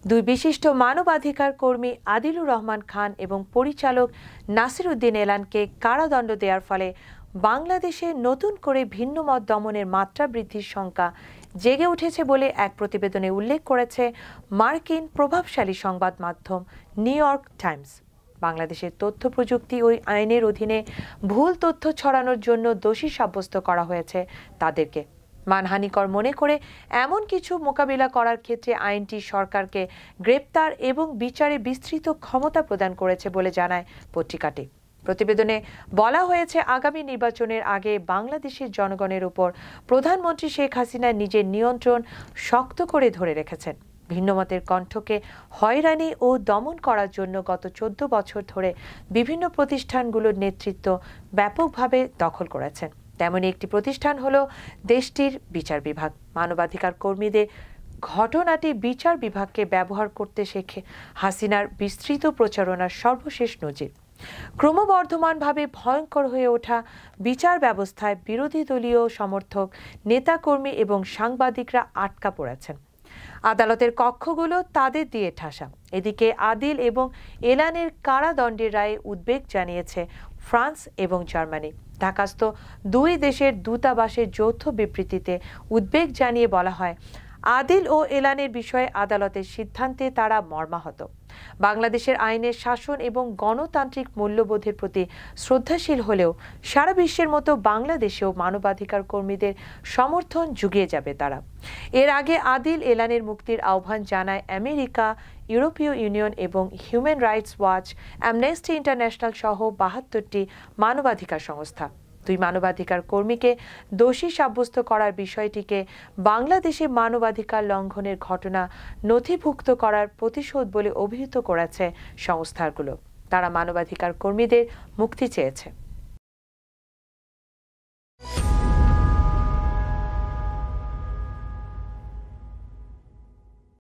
দুই বিশিষ্ট মানবাধিকার কর্মী আদিলুর রহমান খান এবং পরিচালক নাসিরউদ্দিন এলানকে কারাদণ্ড দেওয়ার ফলে বাংলাদেশে নতুন করে ভিন্নমত দমনের মাত্রা বৃদ্ধির শঙ্কা জেগে উঠেছে বলে এক প্রতিবেদনে উল্লেখ করেছে মার্কিন প্রভাবশালী সংবাদ মাধ্যম নিউ ইয়র্ক টাইমস। বাংলাদেশের তথ্য প্রযুক্তি ওই আইনের অধীনে ভুল তথ্য ছড়ানোর জন্য দোষী সাব্যস্ত করা হয়েছে তাদেরকে। মানহানিকর মনে করে এমন কিছু মোকাবিলা করার ক্ষেত্রে আইনটি সরকারকে গ্রেপ্তার এবং বিচারে বিস্তৃত ক্ষমতা প্রদান করেছে বলে জানায় পত্রিকাটি। প্রতিবেদনে বলা হয়েছে, আগামী নির্বাচনের আগে বাংলাদেশের জনগণের উপর প্রধানমন্ত্রী শেখ হাসিনা নিজের নিয়ন্ত্রণ শক্ত করে ধরে রেখেছেন। ভিন্নমতের কণ্ঠকে হয়রানি ও দমন করার জন্য গত 14 বছর ধরে বিভিন্ন প্রতিষ্ঠানগুলোর নেতৃত্ব ব্যাপকভাবে দখল করেছেন। তেমনই একটি প্রতিষ্ঠান হলো দেশটির বিচার বিভাগ। মানবাধিকার কর্মীদের ঘটনাটি বিচার বিভাগকে ব্যবহার করতে শেখে হাসিনার বিস্তৃত প্রচারণার সর্বশেষ নজির। ক্রমবর্ধমানভাবে ভয়ঙ্কর হয়ে ওঠা বিচার ব্যবস্থায় বিরোধী দলীয় সমর্থক, নেতাকর্মী এবং সাংবাদিকরা আটকা পড়েছেন। আদালতের কক্ষগুলো তাদের দিয়ে ঠাসা। এদিকে আদিল এবং এলানের কারাদণ্ডের রায়ে উদ্বেগ জানিয়েছে ফ্রান্স এবং জার্মানি। ঢাকাস্থ দুই দেশের দূতাবাসের যৌথ বিবৃতিতে উদ্বেগ জানিয়ে বলা হয়, আদিল ও এলানের বিষয়ে আদালতের সিদ্ধান্তে তারা মর্মাহত। বাংলাদেশের আইনের শাসন এবং গণতান্ত্রিক মূল্যবোধের প্রতি শ্রদ্ধাশীল হলেও সারা বিশ্বের মতো বাংলাদেশেও মানবাধিকার কর্মীদের সমর্থন জুগিয়ে যাবে তারা। এর আগে আদিল এলানের মুক্তির আহ্বান জানায় আমেরিকা, ইউরোপীয় ইউনিয়ন এবং human rights watch, Amnesty International সহ 72টি মানবাধিকার সংস্থা। দুই মানবাধিকার কর্মীকে দোষী সাব্যস্ত করার বিষয়টিকে বাংলাদেশে মানবাধিকার লঙ্ঘনের ঘটনা নথিভুক্ত করার প্রতিশোধ বলে অভিহিত করেছে সংস্থাগুলো। তারা মানবাধিকার কর্মীদের মুক্তি চেয়েছে।